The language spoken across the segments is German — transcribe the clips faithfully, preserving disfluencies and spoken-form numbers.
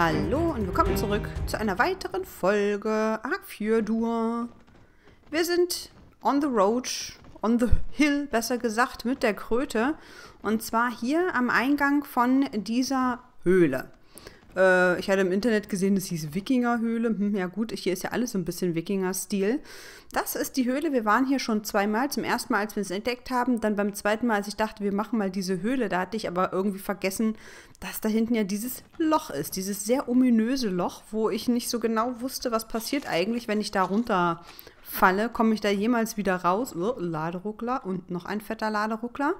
Hallo und willkommen zurück zu einer weiteren Folge Ark vier Dur. Wir sind on the road, on the hill besser gesagt, mit der Kröte. Und zwar hier am Eingang von dieser Höhle. Äh, ich hatte im Internet gesehen, das hieß Wikingerhöhle. Hm, ja gut, hier ist ja alles so ein bisschen Wikinger-Stil. Das ist die Höhle. Wir waren hier schon zweimal. Zum ersten Mal, als wir es entdeckt haben. Dann beim zweiten Mal, als ich dachte, wir machen mal diese Höhle. Da hatte ich aber irgendwie vergessen, dass da hinten ja dieses Loch ist. Dieses sehr ominöse Loch, wo ich nicht so genau wusste, was passiert eigentlich, wenn ich da runterfalle. Komme ich da jemals wieder raus? Oh, Laderuckler und noch ein fetter Laderuckler.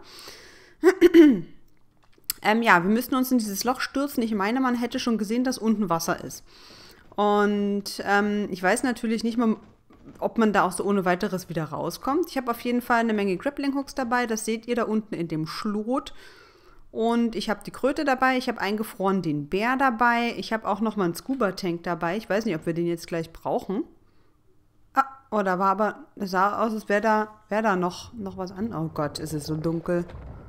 ähm, ja, wir müssen uns in dieses Loch stürzen. Ich meine, man hätte schon gesehen, dass unten Wasser ist. Und ähm, ich weiß natürlich nicht mal, ob man da auch so ohne weiteres wieder rauskommt. Ich habe auf jeden Fall eine Menge Grappling-Hooks dabei. Das seht ihr da unten in dem Schlot. Und ich habe die Kröte dabei. Ich habe eingefroren den Bär dabei. Ich habe auch noch mal einen Scuba-Tank dabei. Ich weiß nicht, ob wir den jetzt gleich brauchen. Ah, oh, da war aber, es sah aus, als wäre da, wär da noch, noch was an. Oh Gott, ist es so dunkel.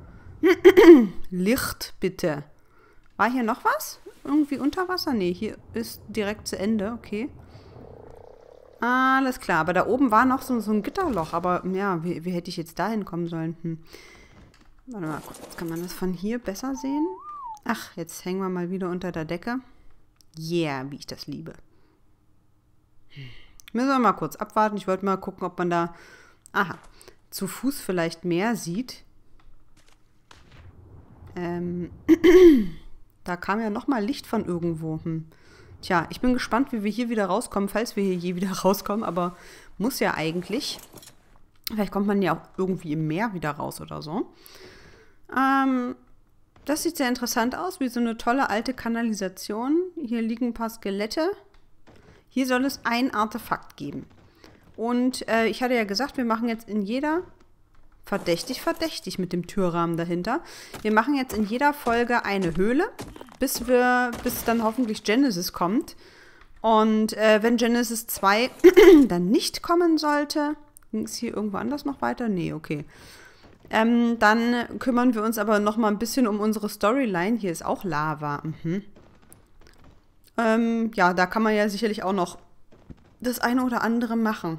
Licht, bitte. War hier noch was? Irgendwie unter Wasser? Nee, hier ist direkt zu Ende. Okay. Alles klar, aber da oben war noch so, so ein Gitterloch. Aber ja, wie, wie hätte ich jetzt da hinkommen sollen? Hm. Warte mal, jetzt kann man das von hier besser sehen. Ach, jetzt hängen wir mal wieder unter der Decke. Yeah, wie ich das liebe. Hm. Müssen wir mal kurz abwarten. Ich wollte mal gucken, ob man da, aha, zu Fuß vielleicht mehr sieht. Ähm, da kam ja noch mal Licht von irgendwo. Hm. Tja, ich bin gespannt, wie wir hier wieder rauskommen, falls wir hier je wieder rauskommen, aber muss ja eigentlich. Vielleicht kommt man ja auch irgendwie im Meer wieder raus oder so. Ähm, das sieht sehr interessant aus, wie so eine tolle alte Kanalisation. Hier liegen ein paar Skelette. Hier soll es ein Artefakt geben. Und äh, ich hatte ja gesagt, wir machen jetzt in jeder... Verdächtig, verdächtig mit dem Türrahmen dahinter. Wir machen jetzt in jeder Folge eine Höhle, bis wir, bis dann hoffentlich Genesis kommt. Und äh, wenn Genesis zwei dann nicht kommen sollte, ging es hier irgendwo anders noch weiter? Nee, okay. Ähm, dann kümmern wir uns aber noch mal ein bisschen um unsere Storyline. Hier ist auch Lava. Mhm. Ähm, ja, da kann man ja sicherlich auch noch das eine oder andere machen.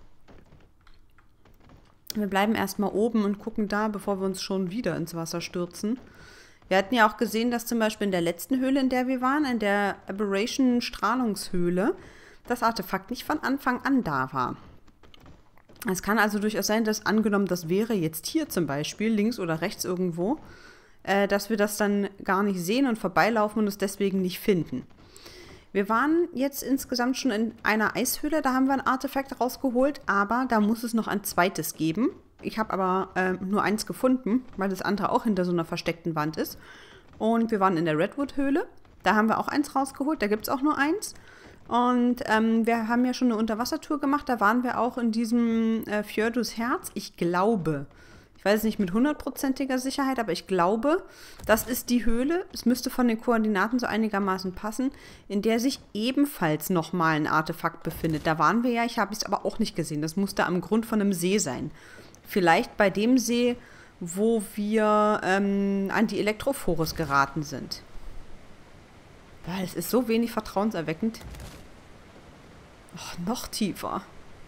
Wir bleiben erstmal oben und gucken da, bevor wir uns schon wieder ins Wasser stürzen. Wir hatten ja auch gesehen, dass zum Beispiel in der letzten Höhle, in der wir waren, in der Aberration-Strahlungshöhle, das Artefakt nicht von Anfang an da war. Es kann also durchaus sein, dass angenommen, das wäre jetzt hier zum Beispiel, links oder rechts irgendwo, äh, dass wir das dann gar nicht sehen und vorbeilaufen und es deswegen nicht finden. Wir waren jetzt insgesamt schon in einer Eishöhle, da haben wir ein Artefakt rausgeholt, aber da muss es noch ein zweites geben. Ich habe aber äh, nur eins gefunden, weil das andere auch hinter so einer versteckten Wand ist. Und wir waren in der Redwood-Höhle, da haben wir auch eins rausgeholt, da gibt es auch nur eins. Und ähm, wir haben ja schon eine Unterwassertour gemacht, da waren wir auch in diesem äh, Fjordus Herz, ich glaube... Ich weiß es nicht mit hundertprozentiger Sicherheit, aber ich glaube, das ist die Höhle, es müsste von den Koordinaten so einigermaßen passen, in der sich ebenfalls nochmal ein Artefakt befindet. Da waren wir ja, ich habe es aber auch nicht gesehen. Das musste am Grund von einem See sein. Vielleicht bei dem See, wo wir ähm, an die Elektrophores geraten sind. Weil es ist so wenig vertrauenserweckend. Och, noch tiefer.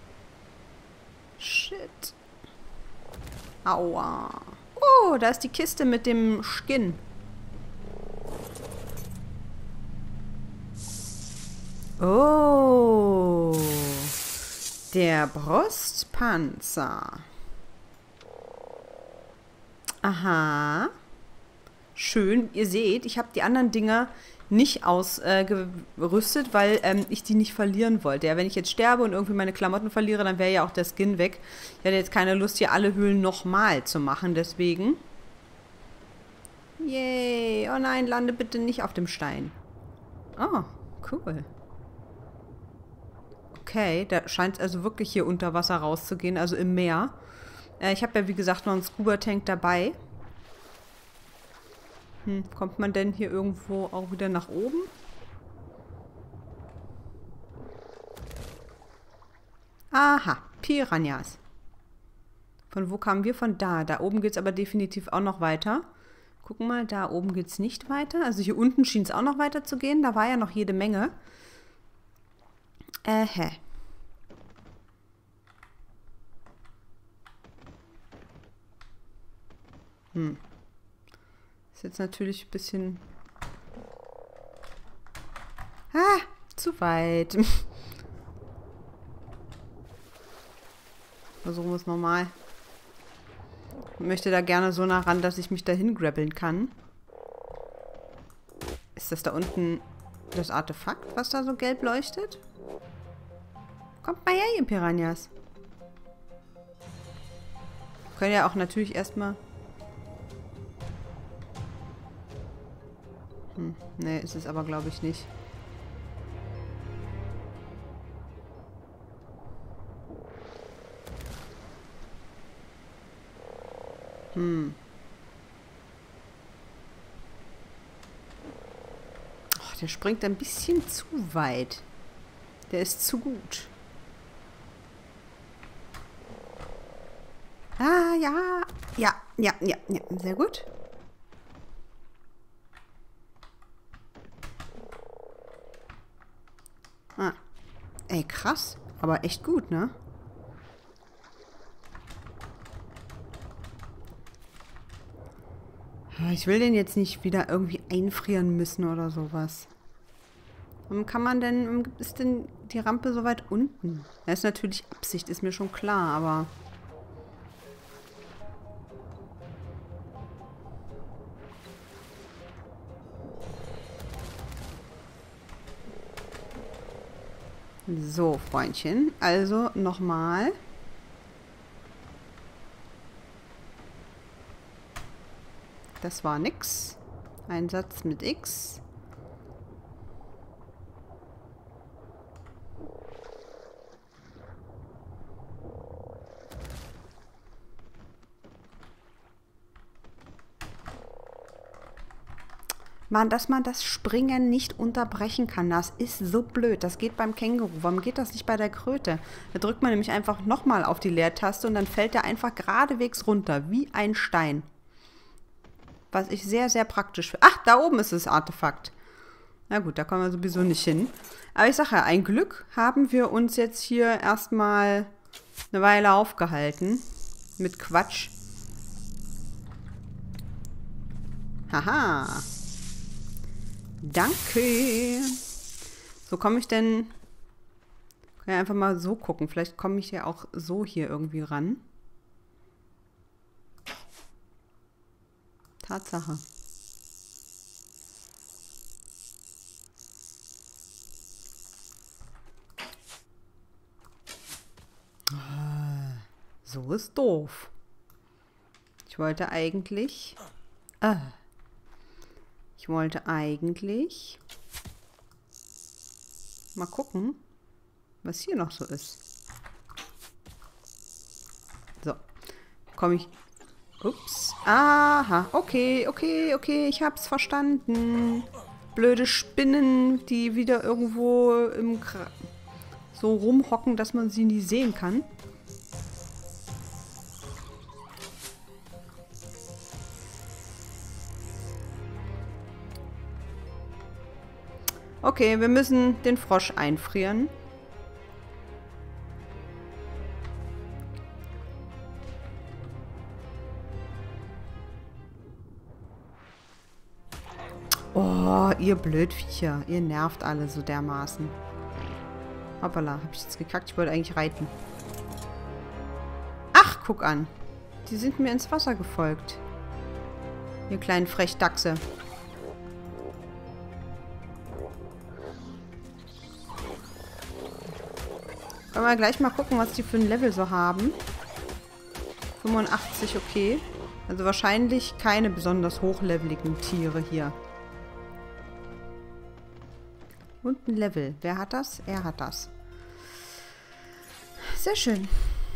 Shit. Aua. Oh, da ist die Kiste mit dem Skin. Oh. Der Brustpanzer. Aha. Schön. Ihr seht, ich habe die anderen Dinger nicht ausgerüstet, äh, weil ähm, ich die nicht verlieren wollte. Ja, wenn ich jetzt sterbe und irgendwie meine Klamotten verliere, dann wäre ja auch der Skin weg. Ich hatte jetzt keine Lust, hier alle Höhlen nochmal zu machen, deswegen. Yay. Oh nein, lande bitte nicht auf dem Stein. Oh, cool. Okay, da scheint es also wirklich hier unter Wasser rauszugehen, also im Meer. Äh, ich habe ja, wie gesagt, noch einen Scuba-Tank dabei. Hm, kommt man denn hier irgendwo auch wieder nach oben? Aha, Piranhas. Von wo kamen wir? Von da. Da oben geht es aber definitiv auch noch weiter. Gucken mal, da oben geht es nicht weiter. Also hier unten schien es auch noch weiter zu gehen. Da war ja noch jede Menge. Äh, hä. Hm. Ist jetzt natürlich ein bisschen... Ah, zu weit. Versuchen wir es nochmal. Ich möchte da gerne so nah ran, dass ich mich dahin grabbeln kann. Ist das da unten das Artefakt, was da so gelb leuchtet? Kommt mal her, ihr Piranhas. Wir können ja auch natürlich erstmal... Hm, ne, ist es aber, glaube ich, nicht. Hm. Oh, der springt ein bisschen zu weit. Der ist zu gut. Ah, ja. Ja, ja, ja, ja. Sehr gut. Ah. Ey, krass. Aber echt gut, ne? Ich will den jetzt nicht wieder irgendwie einfrieren müssen oder sowas. Warum kann man denn... Warum ist denn die Rampe so weit unten? Das ist natürlich Absicht, ist mir schon klar, aber... So, Freundchen. Also, nochmal. Das war nix. Ein Satz mit X. Mann, dass man das Springen nicht unterbrechen kann, das ist so blöd. Das geht beim Känguru. Warum geht das nicht bei der Kröte? Da drückt man nämlich einfach nochmal auf die Leertaste und dann fällt der einfach geradewegs runter, wie ein Stein. Was ich sehr, sehr praktisch finde. Ach, da oben ist das Artefakt. Na gut, da kommen wir sowieso nicht hin. Aber ich sage ja, ein Glück haben wir uns jetzt hier erstmal eine Weile aufgehalten. Mit Quatsch. Haha. Danke. So, komme ich denn... Kann ja einfach mal so gucken. Vielleicht komme ich ja auch so hier irgendwie ran. Tatsache. So ist doof. Ich wollte eigentlich... Ah. Ich wollte eigentlich... Mal gucken, was hier noch so ist. So. Komme ich... Ups. Aha. Okay, okay, okay. Ich hab's verstanden. Blöde Spinnen, die wieder irgendwo im Kra so rumhocken, dass man sie nie sehen kann. Okay, wir müssen den Frosch einfrieren. Oh, ihr Blödviecher. Ihr nervt alle so dermaßen. Hoppala, hab ich jetzt gekackt? Ich wollte eigentlich reiten. Ach, guck an. Die sind mir ins Wasser gefolgt. Ihr kleinen Frechdachse. Können wir gleich mal gucken, was die für ein Level so haben. fünfundachtzig, okay. Also wahrscheinlich keine besonders hochleveligen Tiere hier. Und ein Level. Wer hat das? Er hat das. Sehr schön.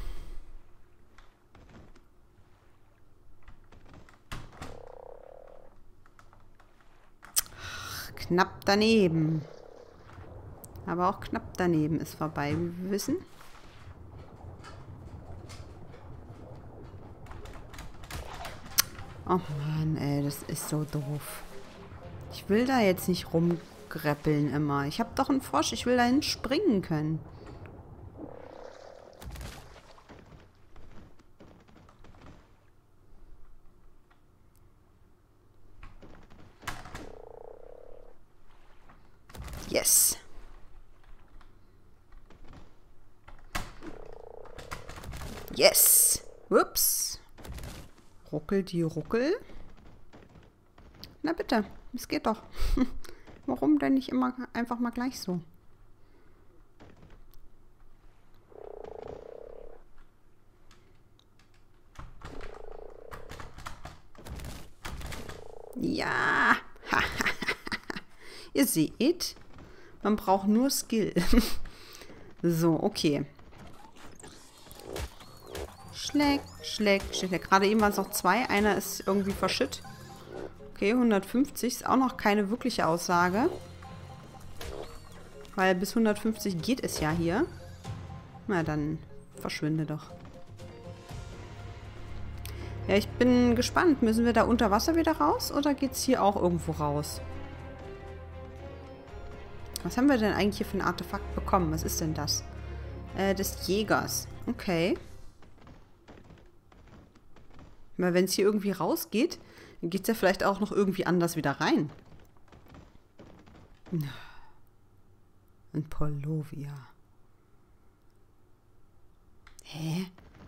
Ach, knapp daneben. Aber auch knapp daneben ist vorbei, wie wir wissen. Oh Mann, ey, das ist so doof. Ich will da jetzt nicht rumgreppeln immer. Ich habe doch einen Frosch, ich will dahin springen können. Yes. Yes. Ups. Ruckel die Ruckel. Na bitte, es geht doch. Warum denn nicht immer einfach mal gleich so? Ja. Ihr seht, man braucht nur Skill. So, okay. Schleck, schleck, schleck. Gerade eben waren es noch zwei. Einer ist irgendwie verschütt. Okay, hundertfünfzig ist auch noch keine wirkliche Aussage. Weil bis hundertfünfzig geht es ja hier. Na, dann verschwinde doch. Ja, ich bin gespannt. Müssen wir da unter Wasser wieder raus oder geht es hier auch irgendwo raus? Was haben wir denn eigentlich hier für ein Artefakt bekommen? Was ist denn das? Äh, des Jägers. Okay. Weil wenn es hier irgendwie rausgeht, dann geht es ja vielleicht auch noch irgendwie anders wieder rein. Ein Polovia. Hä?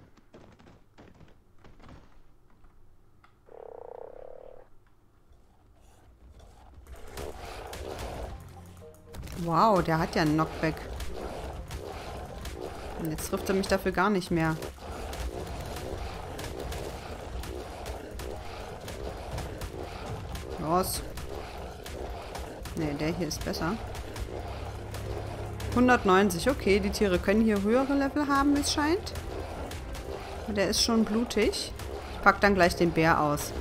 Wow, der hat ja einen Knockback. Und jetzt trifft er mich dafür gar nicht mehr. Los. Ne, der hier ist besser. hundertneunzig, okay. Die Tiere können hier höhere Level haben, wie es scheint. Der ist schon blutig. Ich pack dann gleich den Bär aus.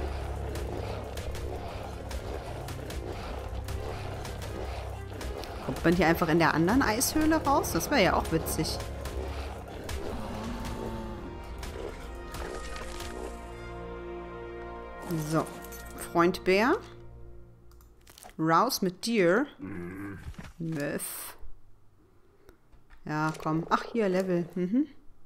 Kommt man hier einfach in der anderen Eishöhle raus? Das wäre ja auch witzig. So. Freund Bär. Rouse mit dir. Möff. Ja, komm. Ach, hier, Level. Mhm.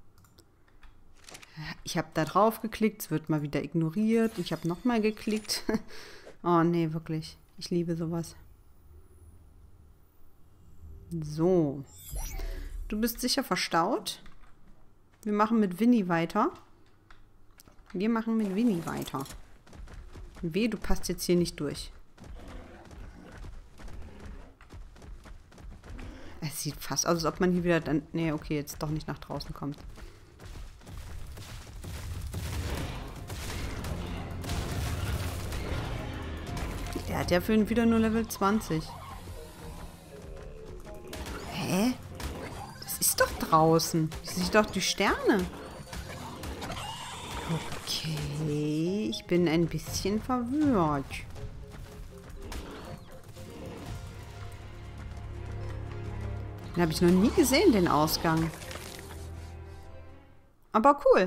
Ich habe da drauf geklickt. Es wird mal wieder ignoriert. Ich habe nochmal geklickt. Oh, nee, wirklich. Ich liebe sowas. So. Du bist sicher verstaut. Wir machen mit Winnie weiter. Wir machen mit Winnie weiter. Weh, du passt jetzt hier nicht durch. Es sieht fast aus, als ob man hier wieder dann... Nee, okay, jetzt doch nicht nach draußen kommt. Der hat ja für ihn wieder nur Level zwanzig. Hä? Das ist doch draußen. Das sind doch die Sterne. Okay, ich bin ein bisschen verwirrt. Den habe ich noch nie gesehen, den Ausgang. Aber cool.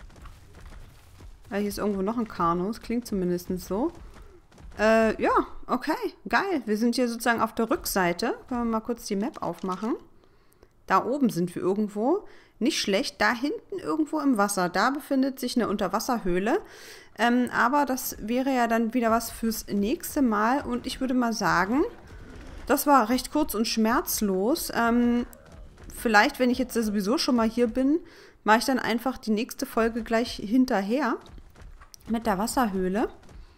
Hier ist irgendwo noch ein Kanu. Das klingt zumindest so. Äh, ja, okay. Geil. Wir sind hier sozusagen auf der Rückseite. Können wir mal kurz die Map aufmachen. Da oben sind wir irgendwo. Nicht schlecht. Da hinten irgendwo im Wasser. Da befindet sich eine Unterwasserhöhle. Ähm, aber das wäre ja dann wieder was fürs nächste Mal. Und ich würde mal sagen, das war recht kurz und schmerzlos. Ähm, vielleicht, wenn ich jetzt sowieso schon mal hier bin, mache ich dann einfach die nächste Folge gleich hinterher. Mit der Wasserhöhle.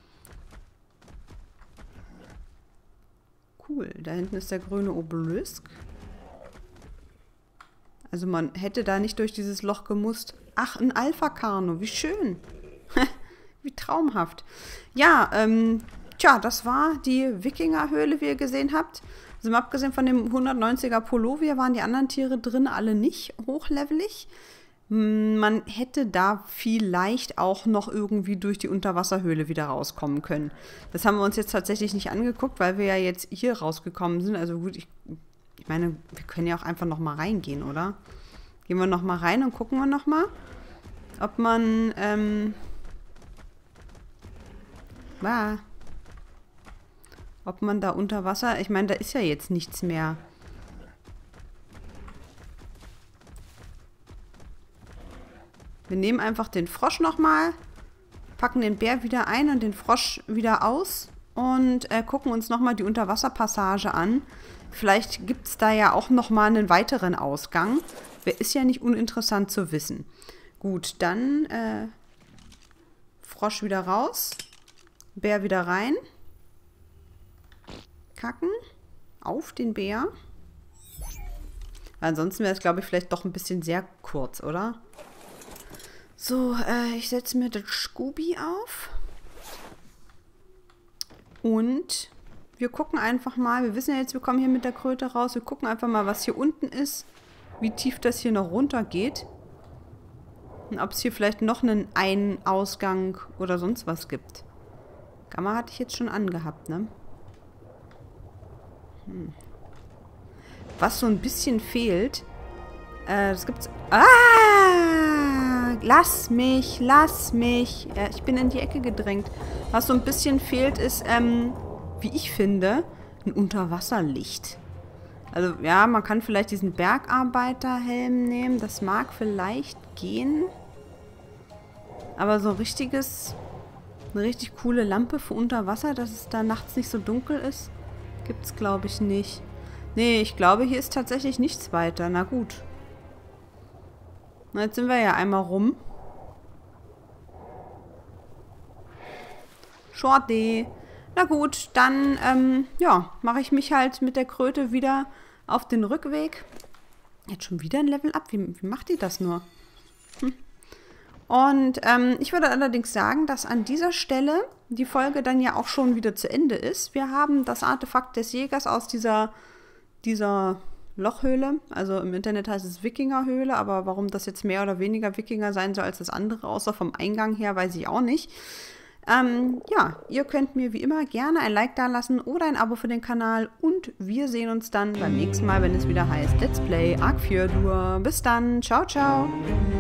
Cool. Da hinten ist der grüne Obelisk. Also man hätte da nicht durch dieses Loch gemusst. Ach, ein Alpha-Kano. Wie schön. Wie traumhaft. Ja, ähm, tja, das war die Wikingerhöhle, wie ihr gesehen habt. Also mal abgesehen von dem hundertneunziger Polovia waren die anderen Tiere drin alle nicht hochlevelig. Man hätte da vielleicht auch noch irgendwie durch die Unterwasserhöhle wieder rauskommen können. Das haben wir uns jetzt tatsächlich nicht angeguckt, weil wir ja jetzt hier rausgekommen sind. Also gut, ich, ich meine, wir können ja auch einfach noch mal reingehen, oder? Gehen wir noch mal rein und gucken wir noch mal, ob man, ähm, Ah. Ob man da unter Wasser... Ich meine, da ist ja jetzt nichts mehr. Wir nehmen einfach den Frosch nochmal, packen den Bär wieder ein und den Frosch wieder aus und äh, gucken uns nochmal die Unterwasserpassage an. Vielleicht gibt es da ja auch nochmal einen weiteren Ausgang. Ist ja nicht uninteressant zu wissen. Gut, dann äh, Frosch wieder raus, Bär wieder rein. Kacken auf den Bär. Ansonsten wäre es, glaube ich, vielleicht doch ein bisschen sehr kurz, oder? So, äh, ich setze mir das Scooby auf. Und wir gucken einfach mal, wir wissen ja jetzt, wir kommen hier mit der Kröte raus. Wir gucken einfach mal, was hier unten ist. Wie tief das hier noch runter geht. Und ob es hier vielleicht noch einen Ein-Ausgang oder sonst was gibt. Gamma hatte ich jetzt schon angehabt, ne? Hm. Was so ein bisschen fehlt, äh, das gibt's... Ah! Lass mich, lass mich. Ja, ich bin in die Ecke gedrängt. Was so ein bisschen fehlt, ist, ähm, wie ich finde, ein Unterwasserlicht. Also, ja, man kann vielleicht diesen Bergarbeiterhelm nehmen. Das mag vielleicht gehen. Aber so ein richtiges, eine richtig coole Lampe für Unterwasser, dass es da nachts nicht so dunkel ist, gibt es, glaube ich, nicht. Nee, ich glaube, hier ist tatsächlich nichts weiter. Na gut. Na, jetzt sind wir ja einmal rum. Shorty. Na gut, dann, ähm, ja, mache ich mich halt mit der Kröte wieder auf den Rückweg. Jetzt schon wieder ein Level up. Wie, wie macht die das nur? Hm. Und ähm, ich würde allerdings sagen, dass an dieser Stelle die Folge dann ja auch schon wieder zu Ende ist. Wir haben das Artefakt des Jägers aus dieser, dieser Lochhöhle. Also im Internet heißt es Wikingerhöhle, aber warum das jetzt mehr oder weniger Wikinger sein soll als das andere, außer vom Eingang her, weiß ich auch nicht. Ähm, ja, ihr könnt mir wie immer gerne ein Like dalassen oder ein Abo für den Kanal und wir sehen uns dann beim nächsten Mal, wenn es wieder heißt Let's Play Ark Fjordur. Bis dann, ciao, ciao!